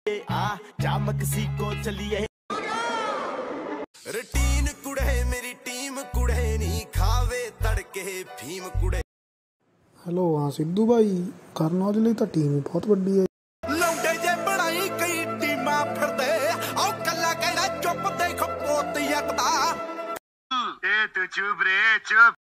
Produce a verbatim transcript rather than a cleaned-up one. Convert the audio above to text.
आ जा मैक्सिको चलिए। रूटीन कुड़े मेरी टीम कुड़े नहीं खावे तड़के फीम कुड़े। हेलो हाँ सिद्धू भाई, करन औजले तो टीम ही बहुत बड़ी है। लौंडे जे बनाई कई टीमा फिरदे औ कल्ला कहड़ा चुप देख पोत यकदा। ए तू चुप रे चुप।